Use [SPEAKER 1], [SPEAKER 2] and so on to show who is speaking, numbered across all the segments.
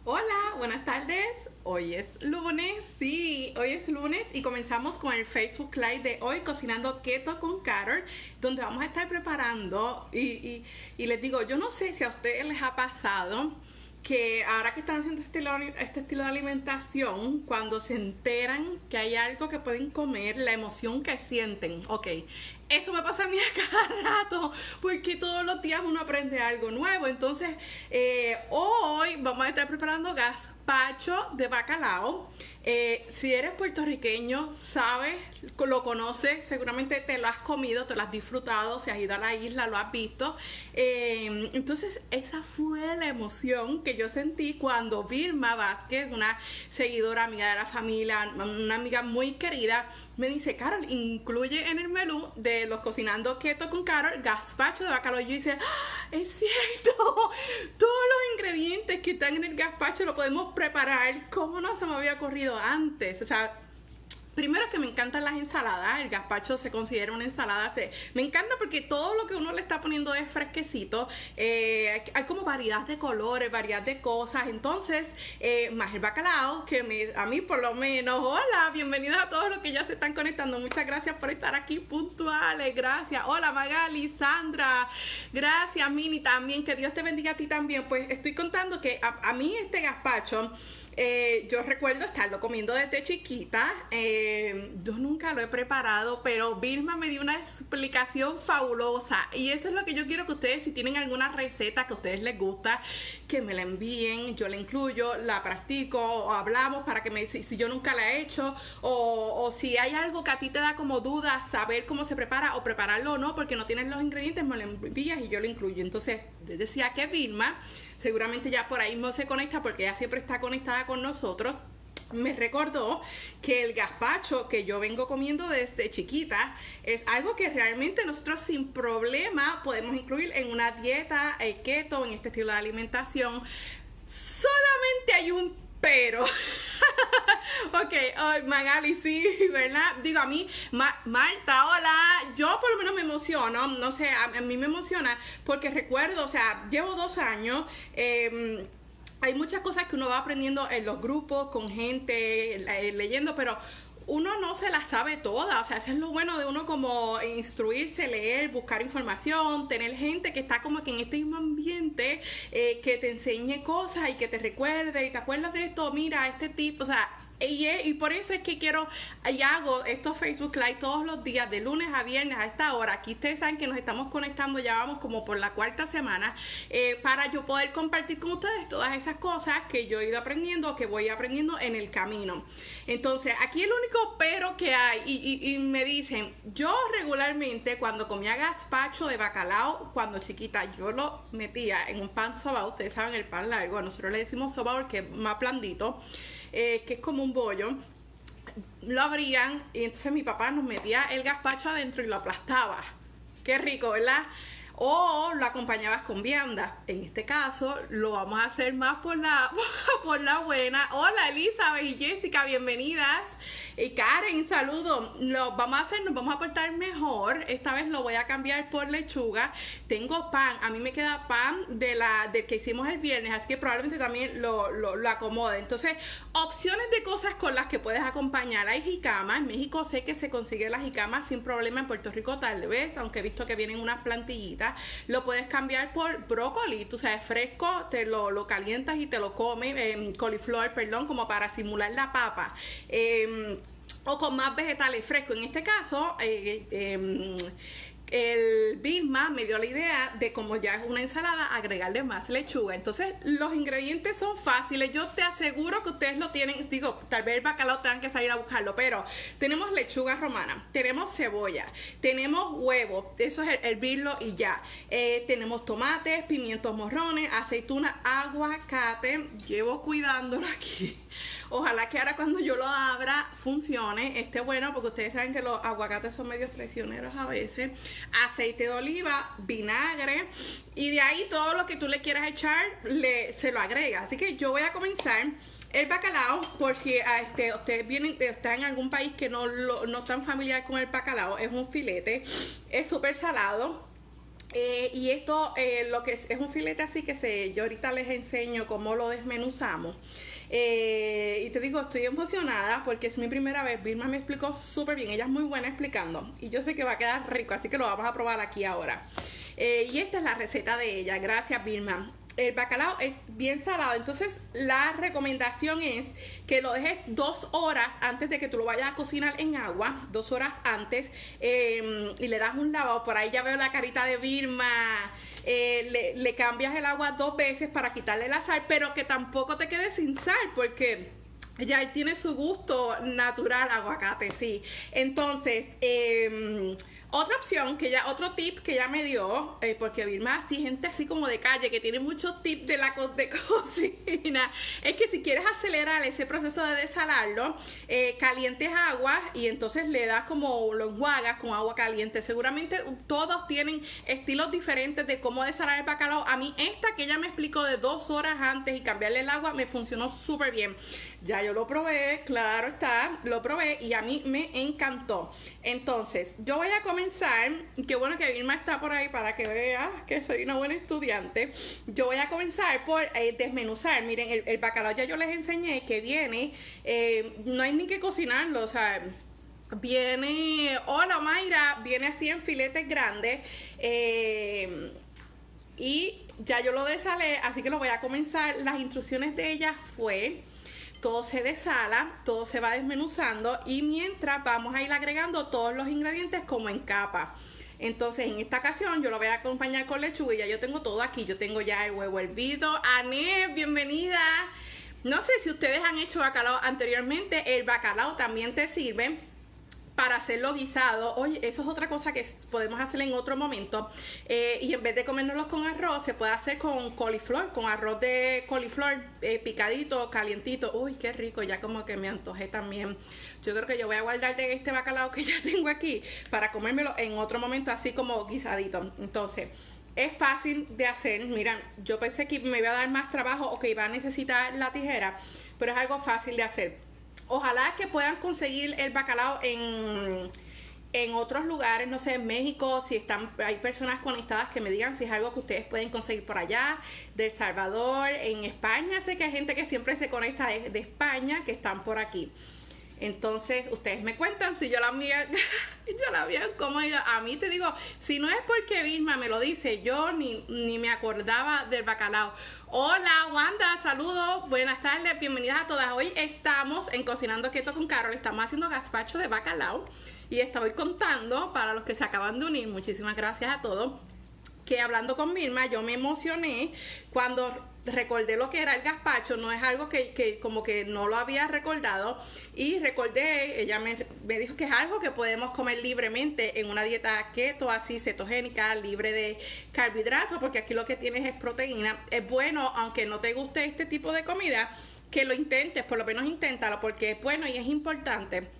[SPEAKER 1] Hola, buenas tardes. Hoy es lunes, sí, hoy es lunes y comenzamos con el Facebook Live de hoy, Cocinando Keto con Carol, donde vamos a estar preparando y les digo, yo no sé si a ustedes les ha pasado que ahora que están haciendo este estilo de alimentación, cuando se enteran que hay algo que pueden comer, la emoción que sienten, ok, eso me pasa a mí a cada rato, porque todos los días uno aprende algo nuevo. Entonces, hoy vamos a estar preparando gazpacho de bacalao. Si eres puertorriqueño, sabes, lo conoces, seguramente te lo has comido, te lo has disfrutado, si has ido a la isla, lo has visto. Entonces, esa fue la emoción que yo sentí cuando Vilma Vázquez, una seguidora amiga de la familia, una amiga muy querida, me dice, Carol, incluye en el menú de los Cocinando Keto con Carol gazpacho de bacalao. Y yo dice, ¡ah, es cierto! Todos los ingredientes que están en el gazpacho lo podemos preparar. ¿Cómo no se me había ocurrido antes? O sea, primero que me encantan las ensaladas, el gazpacho se considera una ensalada, me encanta porque todo lo que uno le está poniendo es fresquecito, hay como variedad de colores, variedad de cosas, entonces, más el bacalao, que a mí por lo menos, hola, bienvenidos a todos los que ya se están conectando, muchas gracias por estar aquí puntuales, gracias, hola Magali, Sandra, gracias Mini también, que Dios te bendiga a ti también. Pues estoy contando que a mí este gazpacho, yo recuerdo estarlo comiendo desde chiquita. Yo nunca lo he preparado, pero Vilma me dio una explicación fabulosa y eso es lo que yo quiero que ustedes, si tienen alguna receta que a ustedes les gusta, que me la envíen, yo la incluyo, la practico o hablamos para que si yo nunca la he hecho o si hay algo que a ti te da como duda saber cómo se prepara o prepararlo o no porque no tienes los ingredientes, me lo envías y yo lo incluyo. Entonces les decía que Vilma seguramente ya por ahí no se conecta porque ella siempre está conectada con nosotros. Me recordó que el gazpacho que yo vengo comiendo desde chiquita es algo que realmente nosotros sin problema podemos incluir en una dieta keto, en este estilo de alimentación. Solamente hay un pero. Ok, oh, Magali, sí, ¿verdad? Digo, a mí, Marta, hola, yo por lo menos me emociono, no sé, a mí me emociona porque recuerdo, o sea, llevo 2 años, hay muchas cosas que uno va aprendiendo en los grupos, con gente, leyendo, pero uno no se las sabe todas, o sea, eso es lo bueno de uno como instruirse, leer, buscar información, tener gente que está como que en este mismo ambiente, que te enseñe cosas y que te recuerde y te acuerdas de esto, mira, este tipo, o sea, y por eso es que quiero y hago estos Facebook Live todos los días de lunes a viernes a esta hora. Aquí ustedes saben que nos estamos conectando, ya vamos como por la 4ª semana, para yo poder compartir con ustedes todas esas cosas que yo he ido aprendiendo o que voy aprendiendo en el camino. Entonces aquí el único pero que hay y me dicen, yo regularmente cuando comía gazpacho de bacalao cuando chiquita, yo lo metía en un pan sobao. Ustedes saben el pan largo, nosotros le decimos sobao porque es más blandito, que es como un bollo. Lo abrían y entonces mi papá nos metía el gazpacho adentro y lo aplastaba. Qué rico, ¿verdad? O lo acompañabas con vianda. En este caso lo vamos a hacer más por la buena. Hola Elizabeth y Jessica, bienvenidas. Y Karen, saludo. Lo vamos a hacer, nos vamos a portar mejor. Esta vez lo voy a cambiar por lechuga. Tengo pan, a mí me queda pan del que hicimos el viernes, así que probablemente también lo acomode. Entonces, opciones de cosas con las que puedes acompañar. Hay jicama, en México sé que se consigue la jicama sin problema, en Puerto Rico tal vez, aunque he visto que vienen unas plantillitas. Lo puedes cambiar por brócoli, tú sabes, fresco, te lo calientas y te lo comes, coliflor, perdón, como para simular la papa. O con más vegetales frescos. En este caso, el Vilma me dio la idea de, como ya es una ensalada, agregarle más lechuga. Entonces los ingredientes son fáciles, yo te aseguro que ustedes lo tienen. Digo, tal vez el bacalao tengan que salir a buscarlo, pero tenemos lechuga romana, tenemos cebolla, tenemos huevo, eso es hervirlo y ya, tenemos tomates, pimientos morrones, aceituna, aguacate. Llevo cuidándolo aquí, ojalá que ahora cuando yo lo abra funcione, esté bueno, porque ustedes saben que los aguacates son medio traicioneros a veces. Aceite de oliva, vinagre, y de ahí todo lo que tú le quieras echar se lo agrega. Así que yo voy a comenzar el bacalao, por si ustedes están en algún país que no están familiar con el bacalao. Es un filete, es súper salado. Y esto, lo que es un filete así que yo ahorita les enseño cómo lo desmenuzamos. Y te digo, estoy emocionada porque es mi primera vez. Vilma me explicó súper bien, ella es muy buena explicando y yo sé que va a quedar rico, así que lo vamos a probar aquí ahora. Y esta es la receta de ella. Gracias, Vilma. El bacalao es bien salado, entonces la recomendación es que lo dejes 2 horas antes de que tú lo vayas a cocinar en agua, 2 horas antes, y le das un lavado. Por ahí ya veo la carita de Vilma. Le cambias el agua 2 veces para quitarle la sal, pero que tampoco te quedes sin sal, porque ya él tiene su gusto natural, aguacate, sí. Entonces, otra opción, otro tip que ella me dio, porque Vilma, sí, gente así como de calle, que tiene muchos tips de cocina, es que si quieres acelerar ese proceso de desalarlo, calientes agua y entonces le das como lo enjuagas con agua caliente. Seguramente todos tienen estilos diferentes de cómo desalar el bacalao. A mí esta que ella me explicó de 2 horas antes y cambiarle el agua, me funcionó súper bien. Ya yo lo probé, claro está, lo probé y a mí me encantó. Entonces, yo voy a comenzar, qué bueno que Vilma está por ahí para que vea que soy una buena estudiante. Yo voy a comenzar por desmenuzar. Miren, el bacalao ya yo les enseñé que viene, no hay ni que cocinarlo, o sea, viene, hola Mayra, viene así en filetes grandes, y ya yo lo desalé, así que lo voy a comenzar. Las instrucciones de ella fue: todo se desala, todo se va desmenuzando y mientras vamos a ir agregando todos los ingredientes como en capa. Entonces en esta ocasión yo lo voy a acompañar con lechuga y ya yo tengo todo aquí. Yo tengo ya el huevo hervido. Anet, bienvenida. No sé si ustedes han hecho bacalao anteriormente. El bacalao también te sirve para hacerlo guisado. Oye, eso es otra cosa que podemos hacer en otro momento. Y en vez de comérnoslos con arroz, se puede hacer con coliflor, con arroz de coliflor, picadito, calientito. Uy, qué rico, ya como que me antojé también. Yo creo que yo voy a guardar de este bacalao que ya tengo aquí para comérmelo en otro momento, así como guisadito. Entonces, es fácil de hacer. Miren, yo pensé que me iba a dar más trabajo o que iba a necesitar la tijera, pero es algo fácil de hacer. Ojalá que puedan conseguir el bacalao en otros lugares, no sé, en México, si hay personas conectadas que me digan si es algo que ustedes pueden conseguir por allá, de El Salvador, en España. Sé que hay gente que siempre se conecta de España, que están por aquí. Entonces, ustedes me cuentan si yo la mía, como yo. A mí te digo, si no es porque Vilma me lo dice, yo ni me acordaba del bacalao. Hola, Wanda, saludos, buenas tardes, bienvenidas a todas. Hoy estamos en Cocinando Keto con Carol, estamos haciendo gazpacho de bacalao y estoy contando para los que se acaban de unir, muchísimas gracias a todos, que hablando con Vilma yo me emocioné cuando recordé lo que era el gazpacho. No es algo que como que no lo había recordado, y recordé, ella me dijo que es algo que podemos comer libremente en una dieta keto, así cetogénica, libre de carbohidratos, porque aquí lo que tienes es proteína. Es bueno, aunque no te guste este tipo de comida, que lo intentes, por lo menos inténtalo, porque es bueno y es importante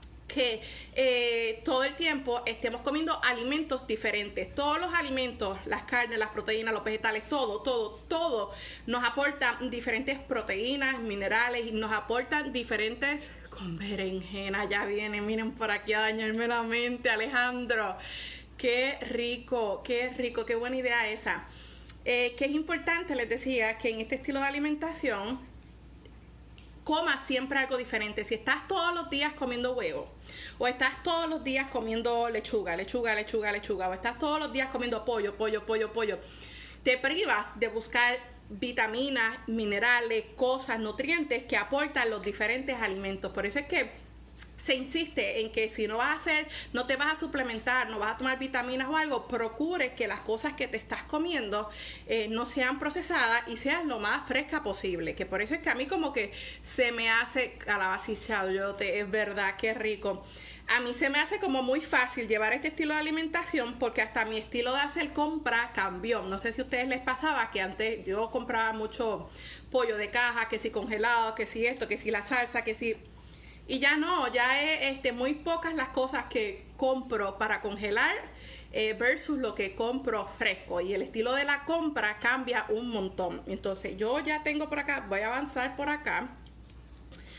[SPEAKER 1] que todo el tiempo estemos comiendo alimentos diferentes. Todos los alimentos, las carnes, las proteínas, los vegetales, todo nos aportan diferentes proteínas, minerales, y nos aportan diferentes. Con berenjena ya viene, miren por aquí a dañarme la mente, Alejandro. Qué rico, qué buena idea esa. Que es importante, les decía, que en este estilo de alimentación comas siempre algo diferente. Si estás todos los días comiendo huevo, o estás todos los días comiendo lechuga, o estás todos los días comiendo pollo, te privas de buscar vitaminas, minerales, cosas, nutrientes que aportan los diferentes alimentos. Por eso es que se insiste en que si no vas a hacer, no te vas a suplementar, no vas a tomar vitaminas o algo, procure que las cosas que te estás comiendo no sean procesadas y sean lo más fresca posible. Que por eso es que a mí como que se me hace calabacillado, es verdad, qué rico. A mí se me hace como muy fácil llevar este estilo de alimentación, porque hasta mi estilo de hacer compra cambió. No sé si a ustedes les pasaba que antes yo compraba mucho pollo de caja, que si congelado, que si esto, que si la salsa, que si... Y ya no, ya es muy pocas las cosas que compro para congelar versus lo que compro fresco. Y el estilo de la compra cambia un montón. Entonces yo ya tengo por acá, voy a avanzar por acá.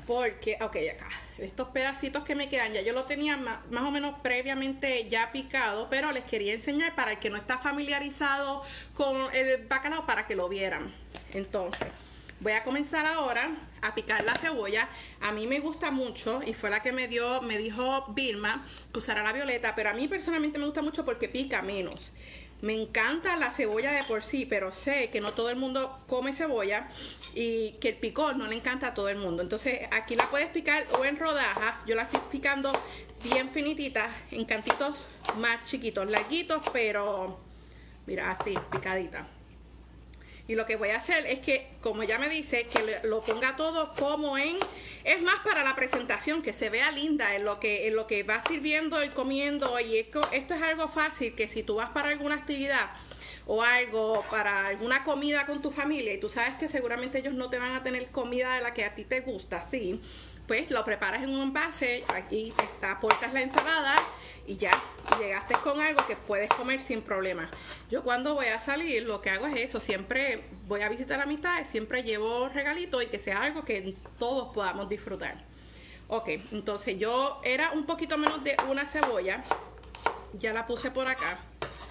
[SPEAKER 1] porque, ok, acá, estos pedacitos que me quedan, ya yo lo tenía más o menos previamente ya picado, pero les quería enseñar para el que no está familiarizado con el bacalao para que lo vieran. Entonces, voy a comenzar ahora a picar la cebolla. A mí me gusta mucho y fue la que me dijo Vilma que usara la violeta, pero a mí personalmente me gusta mucho porque pica menos. Me encanta la cebolla de por sí, pero sé que no todo el mundo come cebolla y que el picor no le encanta a todo el mundo. Entonces aquí la puedes picar o en rodajas. Yo la estoy picando bien finititas, en cantitos más chiquitos, larguitos, pero mira, así, picadita. Y lo que voy a hacer es que, como ella me dice, que lo ponga todo como en... Es más para la presentación, que se vea linda en lo que va sirviendo y comiendo. Y esto es algo fácil, que si tú vas para alguna actividad o algo, para alguna comida con tu familia, y tú sabes que seguramente ellos no te van a tener comida de la que a ti te gusta, ¿sí? Pues lo preparas en un envase, aquí está, aportas la ensalada y ya llegaste con algo que puedes comer sin problema. Yo cuando voy a salir lo que hago es eso, siempre voy a visitar amistades, siempre llevo regalitos y que sea algo que todos podamos disfrutar. Ok, entonces yo era un poquito menos de una cebolla, ya la puse por acá.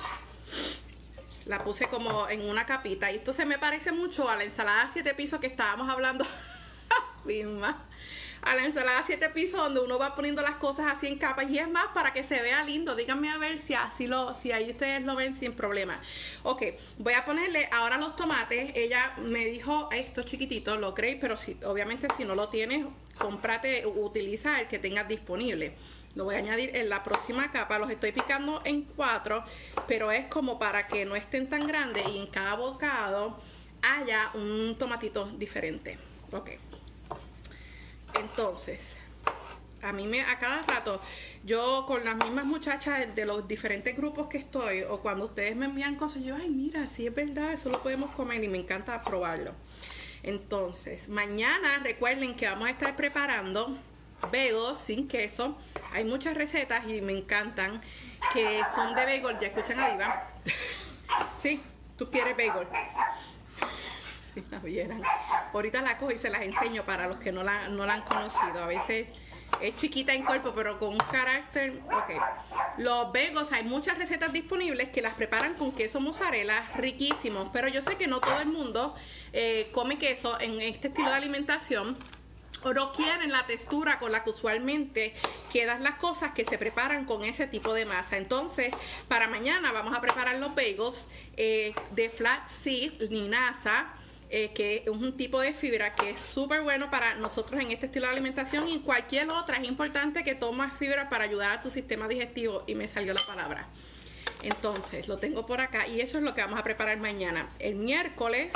[SPEAKER 1] La puse como en una capita y esto se me parece mucho a la ensalada 7 pisos que estábamos hablando misma. A la ensalada 7 pisos donde uno va poniendo las cosas así en capas y es más para que se vea lindo. Díganme a ver si ahí ustedes lo ven sin problema. Ok, voy a ponerle ahora los tomates. Ella me dijo estos chiquititos, lo creéis, pero obviamente si no lo tienes, utiliza el que tengas disponible. Lo voy a añadir en la próxima capa. Los estoy picando en 4, pero es como para que no estén tan grandes y en cada bocado haya un tomatito diferente. Ok. Entonces, a cada rato, yo con las mismas muchachas de los diferentes grupos que estoy, o cuando ustedes me envían cosas, yo, ay, mira, sí es verdad, eso lo podemos comer y me encanta probarlo. Entonces, mañana recuerden que vamos a estar preparando bagels sin queso. Hay muchas recetas y me encantan que son de bagel. Ya escuchan a Diva. Sí, tú quieres bagel. Si la vieran. Ahorita la cojo y se las enseño para los que no la han conocido. A veces es chiquita en cuerpo, pero con un carácter. Ok. Los bagels, hay muchas recetas disponibles que las preparan con queso mozzarella, riquísimos. Pero yo sé que no todo el mundo come queso en este estilo de alimentación. O no quieren la textura con la que usualmente quedan las cosas que se preparan con ese tipo de masa. Entonces, para mañana vamos a preparar los bagels de flaxseed, linaza, que es un tipo de fibra que es súper bueno para nosotros en este estilo de alimentación y en cualquier otra. Es importante que tomes fibra para ayudar a tu sistema digestivo y me salió la palabra. Entonces, lo tengo por acá y eso es lo que vamos a preparar mañana. El miércoles...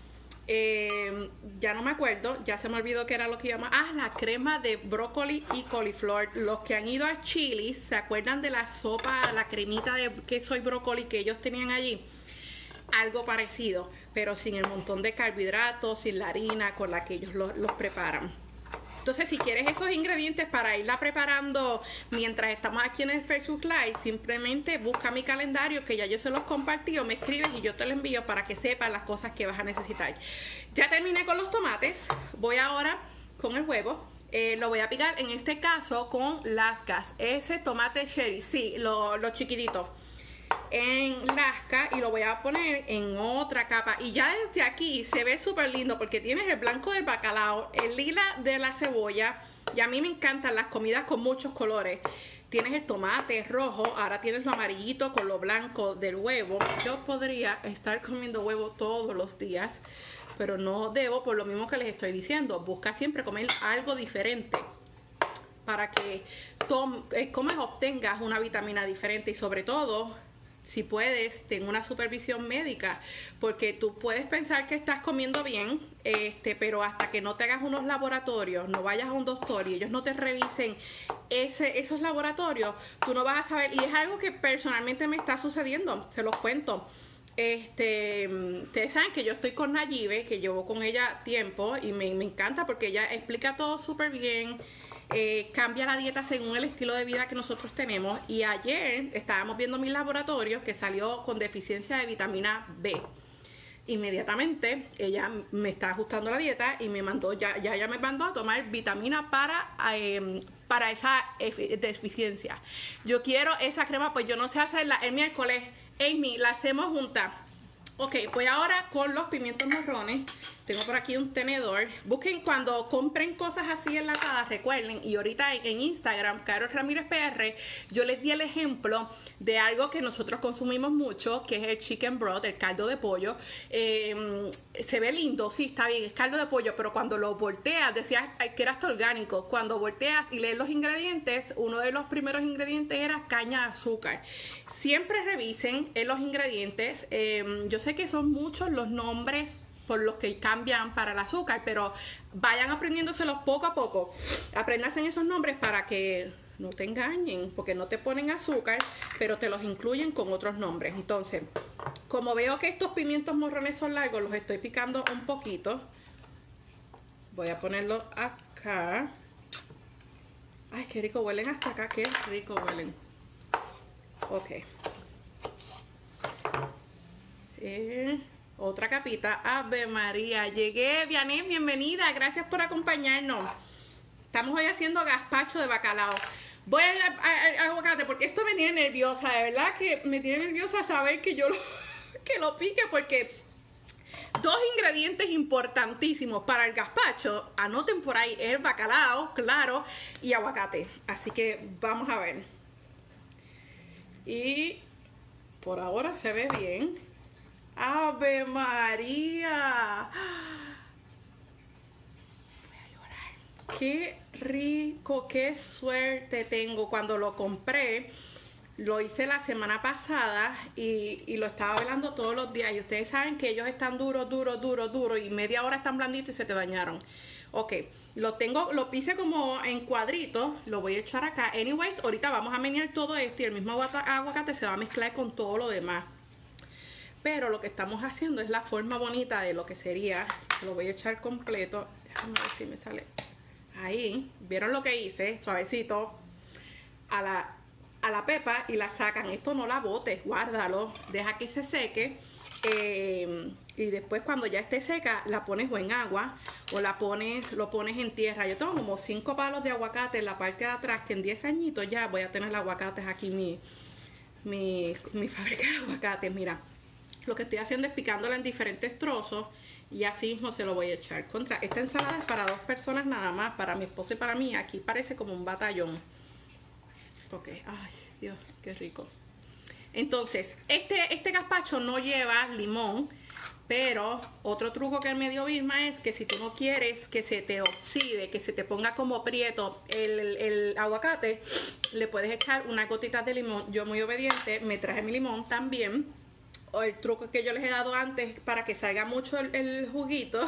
[SPEAKER 1] ya no me acuerdo, ya se me olvidó que era lo que íbamos. La crema de brócoli y coliflor. Los que han ido a Chili's, ¿se acuerdan de la sopa, la cremita de queso y brócoli que ellos tenían allí? Algo parecido, pero sin el montón de carbohidratos, sin la harina con la que ellos los preparan. Entonces, si quieres esos ingredientes para irla preparando mientras estamos aquí en el Facebook Live, simplemente busca mi calendario que ya yo se los compartí o me escribes y yo te lo envío para que sepas las cosas que vas a necesitar. Ya terminé con los tomates. Voy ahora con el huevo. Lo voy a picar en este caso con lascas. Ese tomate cherry, sí, los chiquititos. En lasca y lo voy a poner en otra capa y ya desde aquí se ve súper lindo porque tienes el blanco del bacalao, el lila de la cebolla y a mí me encantan las comidas con muchos colores. Tienes el tomate rojo, ahora tienes lo amarillito con lo blanco del huevo. Yo podría estar comiendo huevo todos los días, pero no debo por lo mismo que les estoy diciendo. Busca siempre comer algo diferente para que obtengas una vitamina diferente y sobre todo, si puedes, ten una supervisión médica, porque tú puedes pensar que estás comiendo bien, pero hasta que no te hagas unos laboratorios, no vayas a un doctor y ellos no te revisen esos laboratorios, tú no vas a saber. Y es algo que personalmente me está sucediendo, se los cuento. Ustedes saben que yo estoy con Nayibe, que llevo con ella tiempo y me encanta porque ella explica todo súper bien. Cambia la dieta según el estilo de vida que nosotros tenemos y ayer estábamos viendo mis laboratorios que salió con deficiencia de vitamina B inmediatamente ella me está ajustando la dieta y me mandó, ya me mandó a tomar vitamina para esa deficiencia. Yo quiero esa crema, pues yo no sé hacerla el miércoles. Amy, la hacemos juntas. Ok, voy ahora con los pimientos morrones. Tengo por aquí un tenedor. Busquen cuando compren cosas así enlatadas, recuerden, y ahorita en Instagram, Carol Ramírez PR, yo les di el ejemplo de algo que nosotros consumimos mucho, que es el chicken broth, el caldo de pollo. Se ve lindo, sí, está bien, es caldo de pollo, pero cuando lo volteas, decías que era hasta orgánico. Cuando volteas y lees los ingredientes, uno de los primeros ingredientes era caña de azúcar. Siempre revisen en los ingredientes. Yo sé que son muchos los nombres por los que cambian para el azúcar, pero vayan aprendiéndoselos poco a poco. Apréndanse esos nombres para que no te engañen, porque no te ponen azúcar, pero te los incluyen con otros nombres. Entonces, como veo que estos pimientos morrones son largos, los estoy picando un poquito. Voy a ponerlos acá. Ay, qué rico huelen hasta acá, qué rico huelen. Ok. Otra capita. Ave María, llegué. Vianey, bienvenida, gracias por acompañarnos. Estamos hoy haciendo gazpacho de bacalao. Voy al aguacate porque esto me tiene nerviosa, de verdad que me tiene nerviosa saber que yo que lo pique, porque dos ingredientes importantísimos para el gazpacho, anoten por ahí, es el bacalao, claro, y aguacate. Así que vamos a ver. Y por ahora se ve bien. ¡Ave María! Voy a llorar. ¡Qué rico! ¡Qué suerte tengo! Cuando lo compré, lo hice la semana pasada y lo estaba velando todos los días. Y ustedes saben que ellos están duros, y media hora están blanditos y se te dañaron. Ok, lo pise como en cuadritos, lo voy a echar acá. Anyways, ahorita vamos a menear todo esto y el mismo aguacate se va a mezclar con todo lo demás. Pero lo que estamos haciendo es la forma bonita de lo que sería. Lo voy a echar completo. Déjame ver si me sale. Ahí. ¿Vieron lo que hice? Suavecito. A la pepa y la sacan. Esto no la botes, guárdalo. Deja que se seque. Y después cuando ya esté seca, la pones o en agua o lo pones en tierra. Yo tengo como 5 palos de aguacate en la parte de atrás, que en 10 añitos ya voy a tener aguacates aquí, mi fábrica de aguacates. Mira. Lo que estoy haciendo es picándola en diferentes trozos y así mismo se lo voy a echar. Esta ensalada es para 2 personas nada más, para mi esposo y para mí. Aquí parece como un batallón. Ok, ay Dios, qué rico. Entonces, este gazpacho no lleva limón, pero otro truco que me dio Vilma es que si tú no quieres que se te oxide, que se te ponga como prieto el aguacate, le puedes echar unas gotitas de limón. Yo, muy obediente, me traje mi limón también. O el truco que yo les he dado antes para que salga mucho el juguito.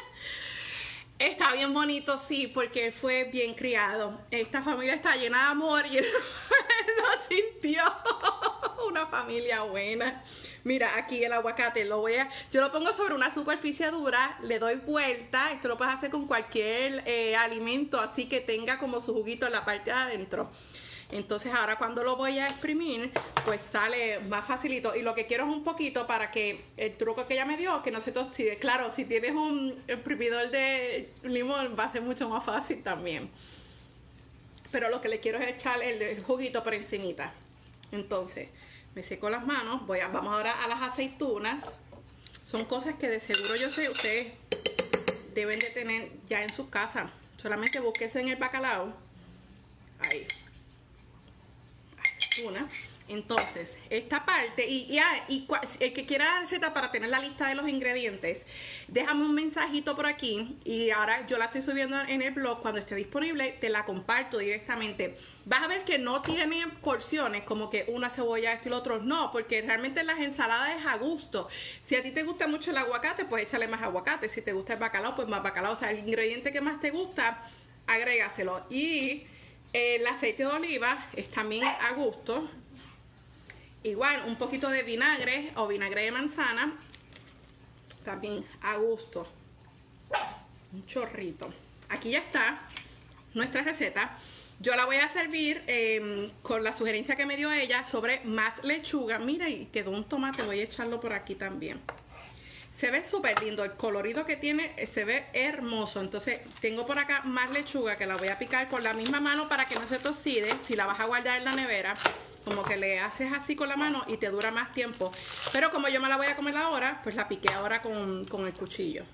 [SPEAKER 1] Está bien bonito, sí, porque fue bien criado. Esta familia está llena de amor y él lo sintió. Una familia buena. Mira, aquí el aguacate yo lo pongo sobre una superficie dura, le doy vuelta. Esto lo puedes hacer con cualquier alimento, así que tenga como su juguito en la parte de adentro. Entonces ahora cuando lo voy a exprimir, pues sale más facilito. Y lo que quiero es un poquito para que el truco que ella me dio, que no se te oxide. Claro, si tienes un exprimidor de limón va a ser mucho más fácil también. Pero lo que le quiero es echar el juguito por encimita. Entonces, me seco las manos. Vamos ahora a las aceitunas. Son cosas que de seguro yo sé ustedes deben de tener ya en sus casas. Solamente búsquense en el bacalao. Ahí. Una. Entonces, esta parte, el que quiera la receta para tener la lista de los ingredientes, déjame un mensajito por aquí y ahora yo la estoy subiendo en el blog. Cuando esté disponible te la comparto directamente. Vas a ver que no tiene porciones como que una cebolla, esto y lo otro, no, porque realmente las ensaladas es a gusto. Si a ti te gusta mucho el aguacate, pues échale más aguacate. Si te gusta el bacalao, pues más bacalao. O sea, el ingrediente que más te gusta, agrégaselo. Y el aceite de oliva es también a gusto. Igual, un poquito de vinagre o vinagre de manzana, también a gusto. Un chorrito. Aquí ya está nuestra receta. Yo la voy a servir con la sugerencia que me dio ella sobre más lechuga. Mira, y quedó un tomate, voy a echarlo por aquí también. Se ve súper lindo, el colorido que tiene se ve hermoso. Entonces tengo por acá más lechuga que la voy a picar con la misma mano para que no se te oxide. Si la vas a guardar en la nevera, como que le haces así con la mano y te dura más tiempo. Pero como yo me la voy a comer ahora, pues la piqué ahora con el cuchillo.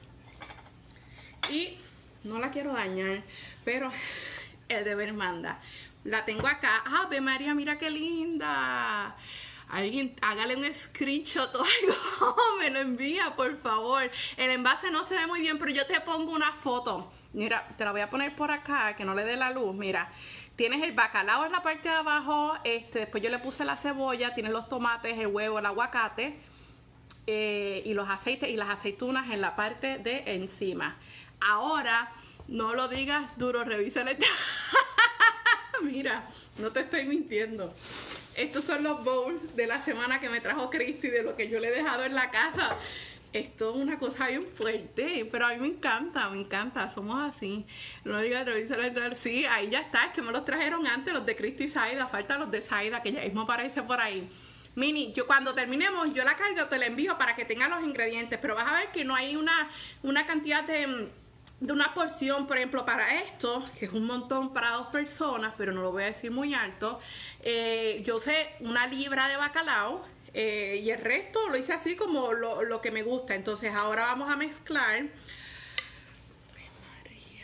[SPEAKER 1] Y no la quiero dañar, pero el deber manda. La tengo acá. ¡Ave María, mira qué linda! Alguien hágale un screenshot o algo, me lo envía, por favor. El envase no se ve muy bien, pero yo te pongo una foto. Mira, te la voy a poner por acá, que no le dé la luz. Mira, tienes el bacalao en la parte de abajo, después yo le puse la cebolla, tienes los tomates, el huevo, el aguacate, y los aceites y las aceitunas en la parte de encima. Ahora, no lo digas duro, revísale. Mira, no te estoy mintiendo. Estos son los bowls de la semana que me trajo Cristi, de lo que yo le he dejado en la casa. Esto es una cosa bien fuerte, pero a mí me encanta, somos así. No digas, revísale. Sí, ahí ya está, es que me los trajeron antes, los de Cristi y Zaida, faltan los de Zaida, que ya mismo aparece por ahí. Mini, yo cuando terminemos, yo la cargo, te la envío para que tengan los ingredientes, pero vas a ver que no hay una cantidad de una porción, por ejemplo, para esto, que es un montón para 2 personas, pero no lo voy a decir muy alto. Yo usé 1 libra de bacalao y el resto lo hice así como lo que me gusta. Entonces ahora vamos a mezclar. María,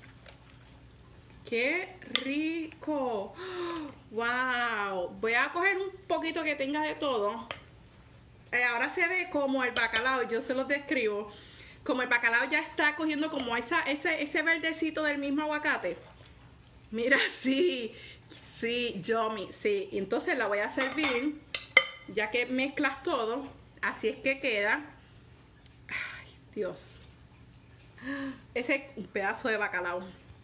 [SPEAKER 1] ¡qué rico! ¡Wow! Voy a coger un poquito que tenga de todo. Ahora se ve como el bacalao, yo se los describo. Como el bacalao ya está cogiendo como ese verdecito del mismo aguacate. Mira, sí, yummy, sí. Entonces la voy a servir, ya que mezclas todo. Así es que queda. Ay, Dios. Ese es un pedazo de bacalao.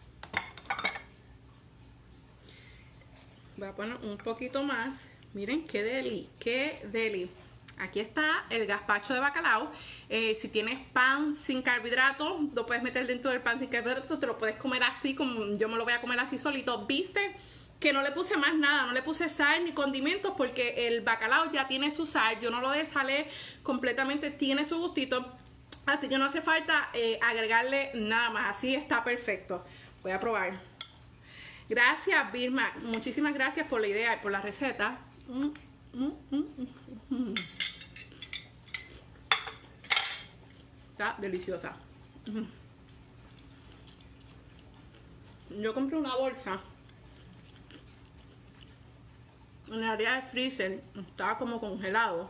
[SPEAKER 1] Voy a poner un poquito más. Miren, qué deli. Aquí está el gazpacho de bacalao. Si tienes pan sin carbohidratos, lo puedes meter dentro del pan sin carbohidratos. Te lo puedes comer así, como yo me lo voy a comer así solito. ¿Viste? Que no le puse más nada, no le puse sal ni condimentos porque el bacalao ya tiene su sal. Yo no lo desalé completamente, tiene su gustito. Así que no hace falta agregarle nada más. Así está perfecto. Voy a probar. Gracias, Vilma. Muchísimas gracias por la idea y por la receta. Está deliciosa. Yo compré una bolsa en el área de freezer. Estaba como congelado.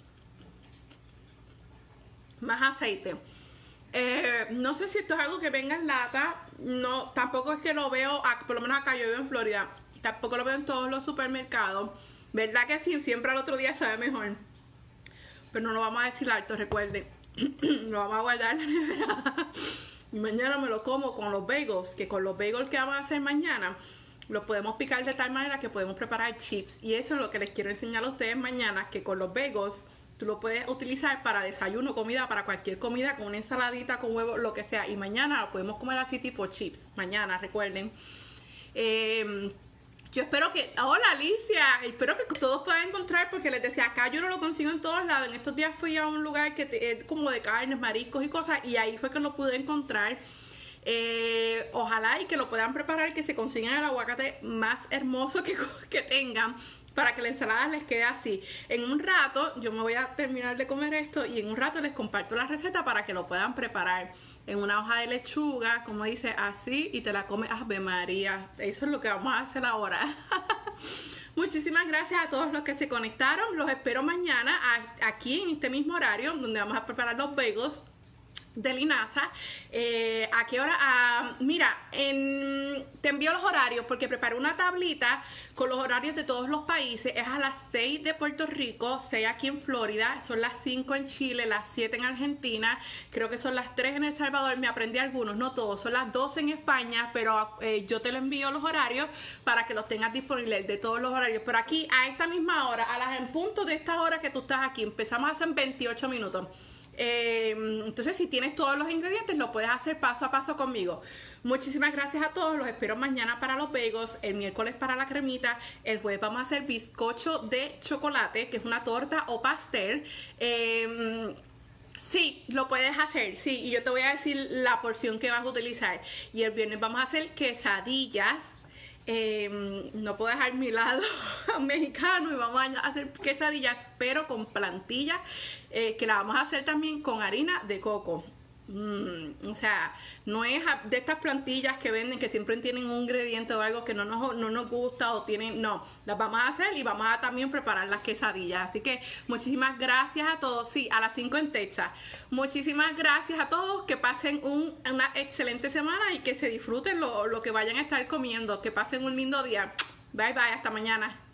[SPEAKER 1] Más aceite. No sé si esto es algo que venga en lata. No, tampoco es que lo veo, por lo menos acá yo vivo en Florida. Tampoco lo veo en todos los supermercados. ¿Verdad que sí? Siempre al otro día sabe mejor. Pero no lo vamos a decir alto, recuerden. Lo vamos a guardar en la nevera. Y mañana me lo como con los bagels. Que con los bagels que vamos a hacer mañana, los podemos picar de tal manera que podemos preparar chips. Y eso es lo que les quiero enseñar a ustedes mañana. Que con los bagels tú lo puedes utilizar para desayuno, comida, para cualquier comida, con una ensaladita, con huevo, lo que sea. Y mañana lo podemos comer así tipo chips. Mañana, recuerden. Yo espero que... Hola, Alicia. Espero que todos puedan encontrar, porque les decía, acá yo no lo consigo en todos lados. En estos días fui a un lugar que es como de carnes, mariscos y cosas, y ahí fue que lo pude encontrar. Ojalá y que lo puedan preparar, que se consigan el aguacate más hermoso que tengan, para que la ensalada les quede así. En un rato, yo me voy a terminar de comer esto y en un rato les comparto la receta para que lo puedan preparar en una hoja de lechuga, como dice, así, y te la comes. ¡Ave María! Eso es lo que vamos a hacer ahora. Muchísimas gracias a todos los que se conectaron. Los espero mañana aquí en este mismo horario, donde vamos a preparar los bagels de linaza. ¿A qué hora? Mira, te envío los horarios porque preparé una tablita con los horarios de todos los países. Es a las 6 de Puerto Rico, 6 aquí en Florida, son las 5 en Chile, las 7 en Argentina, creo que son las 3 en El Salvador. Me aprendí algunos, no todos, son las 12 en España, pero yo te lo envío los horarios para que los tengas disponibles de todos los horarios. Pero aquí a esta misma hora, en punto de esta hora que tú estás aquí, empezamos hace 28 minutos. Entonces, si tienes todos los ingredientes, lo puedes hacer paso a paso conmigo. Muchísimas gracias a todos. Los espero mañana para los bagels, el miércoles para la cremita, el jueves vamos a hacer bizcocho de chocolate, que es una torta o pastel. Sí, lo puedes hacer, sí, y yo te voy a decir la porción que vas a utilizar. Y el viernes vamos a hacer quesadillas. No puedo dejar mi lado mexicano y vamos a hacer quesadillas, pero con plantillas, que la vamos a hacer también con harina de coco. O sea, no es de estas plantillas que venden que siempre tienen un ingrediente o algo que no nos gusta o tienen, no, las vamos a hacer y vamos a también preparar las quesadillas. Así que muchísimas gracias a todos, sí, a las 5 en Texas. Muchísimas gracias a todos, que pasen una excelente semana y que se disfruten lo que vayan a estar comiendo, que pasen un lindo día. Bye bye, hasta mañana.